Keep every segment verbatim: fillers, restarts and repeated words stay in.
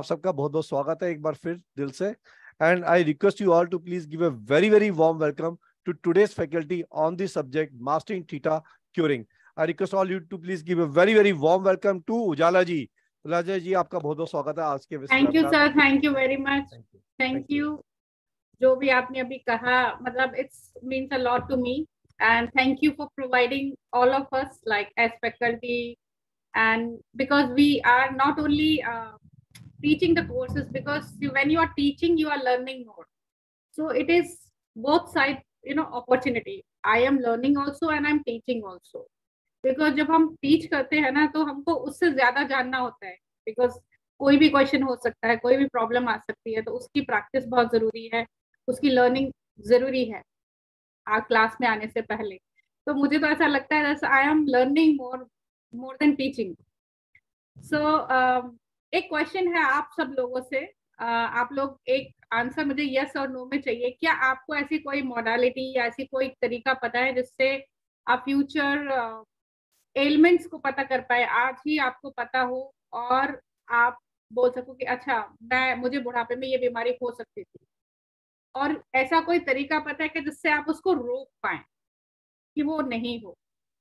आप सबका बहुत बहुत स्वागत है एक बार फिर दिल से। And I request you all to please give a very very warm welcome to today's faculty on the subject mastering theta curing. I request all you to please give a very very warm welcome to Ujala ji. Ujala ji आपका बहुत बहुत स्वागत है आज के thank you sir, thank you very much, thank you. जो भी आपने अभी कहा, मतलब it's means a lot to me, and thank you for providing all of us like as faculty, and because we are not only uh, teaching the courses, because you, when you are teaching you are learning more, so it is both side, you know, opportunity. I am learning also and I am teaching also, because जब हम teach करते हैं ना तो हमको उससे ज्यादा जानना होता है, बिकॉज कोई भी क्वेश्चन हो सकता है, कोई भी प्रॉब्लम आ सकती है, तो उसकी प्रैक्टिस बहुत जरूरी है, उसकी लर्निंग जरूरी है आ क्लास में आने से पहले। तो मुझे तो ऐसा लगता है जैसे I am learning more more than teaching. So एक क्वेश्चन है आप सब लोगों से, uh, आप लोग एक आंसर मुझे यस और नो में चाहिए। क्या आपको ऐसी कोई मॉडलिटी या ऐसी कोई तरीका पता है जिससे आप फ्यूचर एलिमेंट्स को पता कर पाए, आज ही आपको पता हो और आप बोल सको कि अच्छा मैं मुझे बुढ़ापे में ये बीमारी हो सकती थी, और ऐसा कोई तरीका पता है कि जिससे आप उसको रोक पाए कि वो नहीं हो?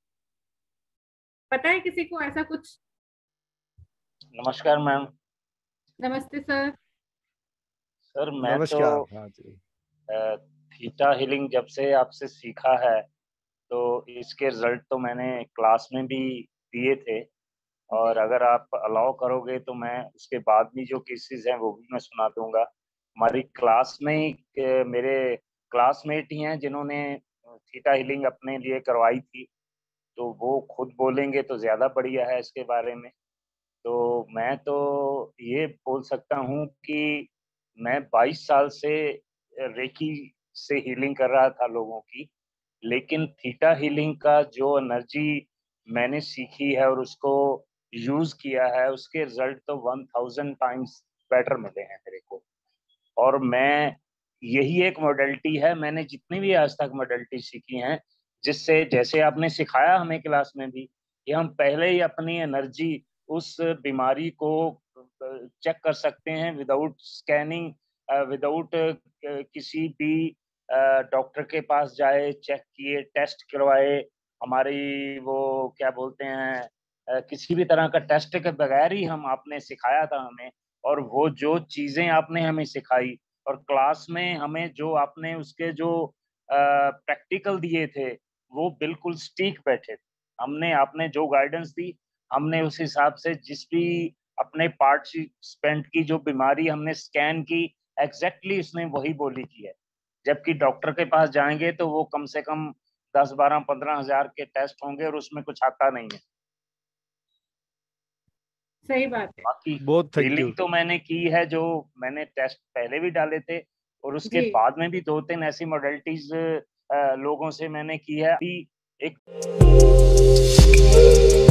पता है किसी को ऐसा कुछ? नमस्कार मैम। नमस्ते सर। सर मैं नमस्कार। तो हाँ जी। थीटा हीलिंग जब से आपसे सीखा है तो इसके रिजल्ट तो मैंने क्लास में भी दिए थे, और अगर आप अलाउ करोगे तो मैं उसके बाद भी जो केसेस हैं वो भी मैं सुना दूंगा। हमारी क्लास में ही मेरे क्लासमेट ही हैं जिन्होंने थीटा हीलिंग अपने लिए करवाई थी, तो वो खुद बोलेंगे तो ज़्यादा बढ़िया है इसके बारे में। तो मैं तो ये बोल सकता हूँ कि मैं बाईस साल से रेकी से हीलिंग कर रहा था लोगों की, लेकिन थीटा हीलिंग का जो एनर्जी मैंने सीखी है और उसको यूज किया है, उसके रिजल्ट तो वन थाउजेंड टाइम्स बेटर मिले हैं मेरे को। और मैं यही एक मॉडलिटी है, मैंने जितनी भी आज तक मॉडलिटी सीखी हैं, जिससे जैसे आपने सिखाया हमें क्लास में भी कि हम पहले ही अपनी एनर्जी उस बीमारी को चेक कर सकते हैं विदाउट स्कैनिंग, विदाउट किसी भी डॉक्टर के पास जाए, चेक किए, टेस्ट करवाए, हमारी वो क्या बोलते हैं किसी भी तरह का टेस्ट के बगैर ही हम आपने सिखाया था हमें। और वो जो चीज़ें आपने हमें सिखाई और क्लास में हमें जो आपने उसके जो प्रैक्टिकल दिए थे वो बिल्कुल स्टीक बैठे थे। हमने आपने जो गाइडेंस दी हमने उस हिसाब से जिस भी अपने पार्टिसिपेंट की जो बीमारी हमने स्कैन की, एग्जैक्टली उसने वही बोली की है। जबकि डॉक्टर के पास जाएंगे तो वो कम से कम दस बारह पंद्रह हजार के टेस्ट होंगे और उसमें कुछ आता नहीं है। सही बात है। बाकी बहुत थैंक हीलिंग यू। तो मैंने की है, जो मैंने टेस्ट पहले भी डाले थे और उसके जी। बाद में भी दो तीन ऐसी मॉडलिटीज लोगों से मैंने की है। अभी एक